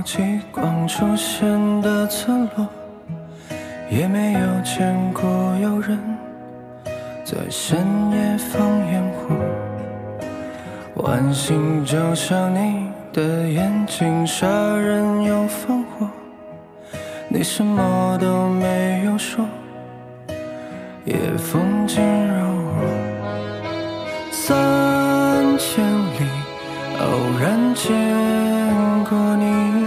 极光出现的村落，也没有见过有人在深夜放烟火。晚星就像你的眼睛，杀人又放火，你什么都没有说，也风景如我。3000里偶然见过你，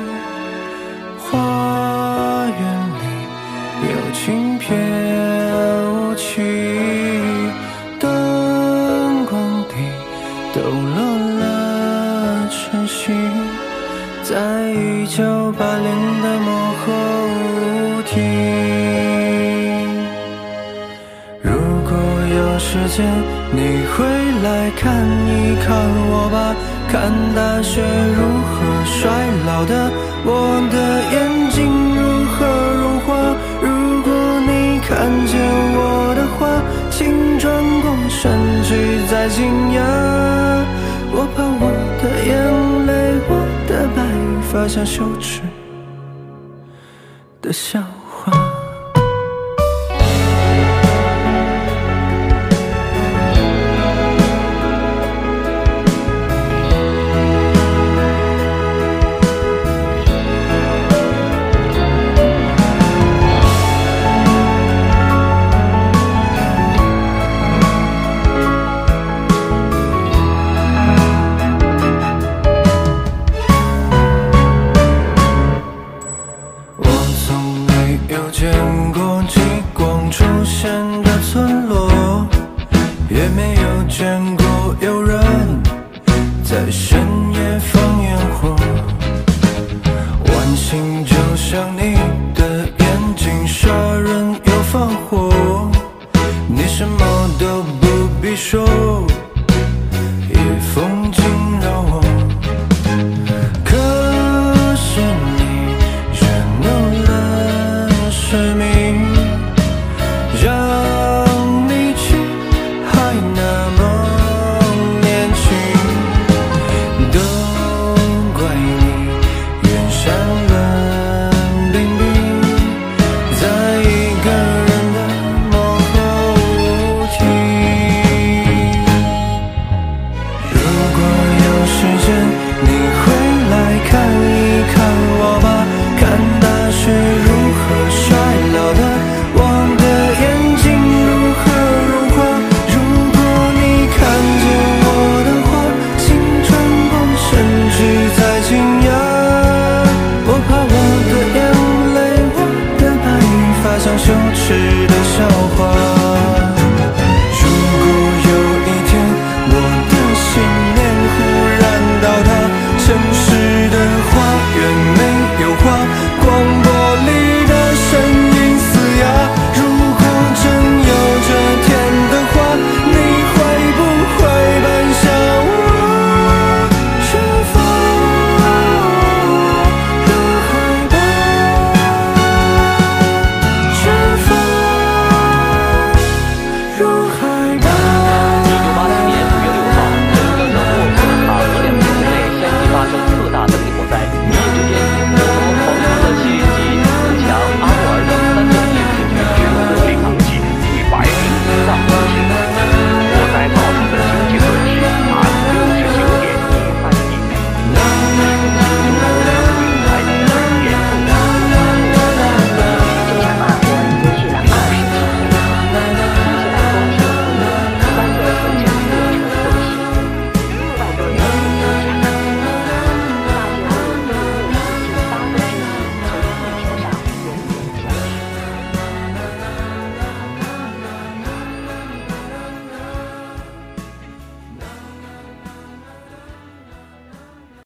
花园里有轻翩舞起，灯光底抖落了晨曦，在1980的幕后舞厅。如果有时间，你会来看一看我吧，看大雪如何衰老的，我的眼睛如何融化。如果你看见我的话，请转过身去再惊讶。我怕我的眼泪，我的白发像羞耻的笑。